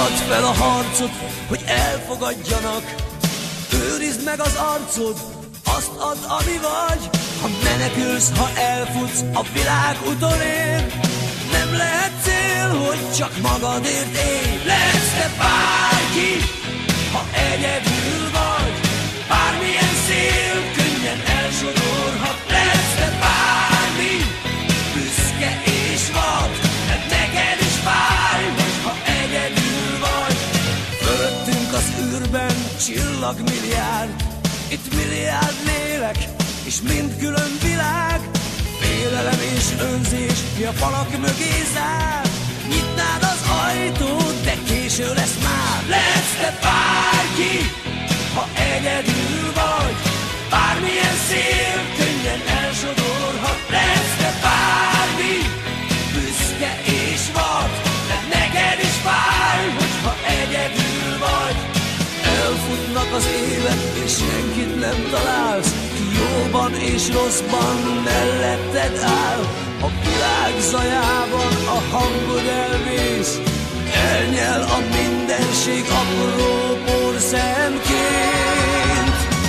Add fel a harcot, hogy elfogadjanak. Őrizd meg az arcod, azt add, ami vagy. Ha menekülsz, ha elfutsz, a világ utolér. Nem lehet cél, hogy csak magadért élj. Lehetsz te bárki, ha egyedül vagy. Bármilyen szél könnyen elsodorhat. Lehetsz te bármi, büszke és vad. Mert neked is fáj, ha egyedül vagy. Fölöttünk az űrben csillagmilliárd. Itt milliárd lélek, és mind külön világ. Félelem és önzés, mi a falak mögé zár. Nyitnád az ajtót, de késő lesz már. Lehetsz te bárki, ha egyedül vagy. Bármilyen szél könnyen elsodorhat. Lehetsz te bármi, büszke és vad. De neked is fáj, hogyha egyedül vagy. Elfutnak az évek, és senkit nem találsz. Jóban és rosszban melletted áll. A világ zajában a hangod elvész. Elnyel a mindenség apró porszemként.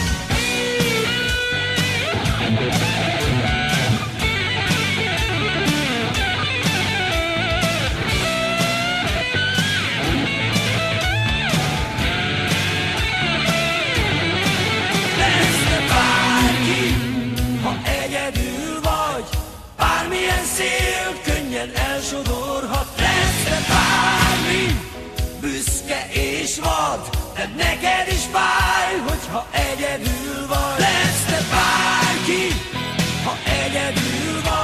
Bármilyen szél könnyen elsodorhat. Lesz te bármi, büszke és vad. De neked is fáj, hogyha egyedül vagy. Lesz te bárki, ha egyedül vagy.